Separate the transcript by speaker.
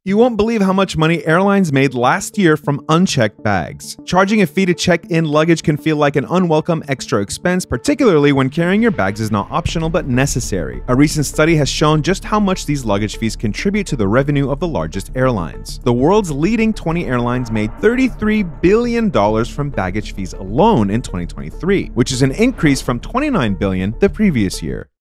Speaker 1: You won't believe how much money airlines made last year from unchecked bags. Charging a fee to check in luggage can feel like an unwelcome extra expense, particularly when carrying your bags is not optional but necessary. A recent study has shown just how much these luggage fees contribute to the revenue of the largest airlines. The world's leading 20 airlines made $33 billion from baggage fees alone in 2023, which is an increase from $29 billion the previous year.